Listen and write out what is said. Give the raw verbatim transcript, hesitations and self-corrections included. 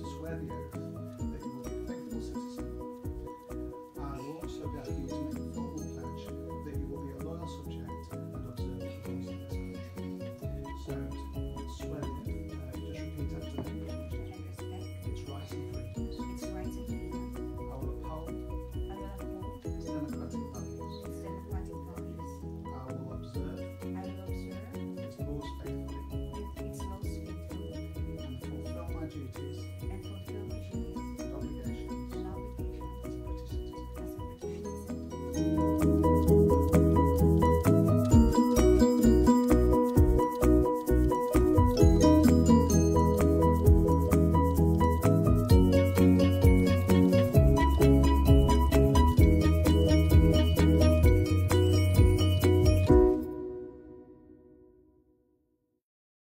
to swear the oath that you will be a faithful citizen. I will also be asking you to make a formal pledge that you will be a loyal subject and observe the laws of this country. So, swear the oath. Uh, just repeat after me. Its rights and freedoms. Its rights and freedoms. I will uphold I will uphold its democratic values. its democratic values. I will observe I will observe its laws faithfully its laws faithfully and fulfil my duties and fulfill my duties and obligations and obligations as a British citizen. as a British citizen.